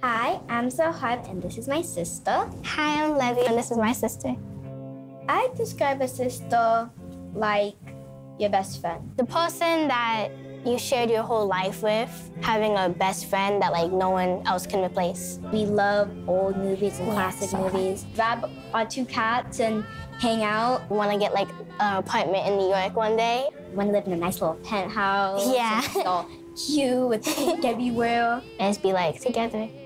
Hi, I'm Zahar, and this is my sister. Hi, I'm Levia, and this is my sister. I describe a sister like your best friend. The person that you shared your whole life with, having a best friend that like no one else can replace. We love old movies and classic movies. Grab our 2 cats and hang out. We want to get like an apartment in New York one day. Want to live in a nice little penthouse. Yeah. It's all cute with pink everywhere. And just be like together.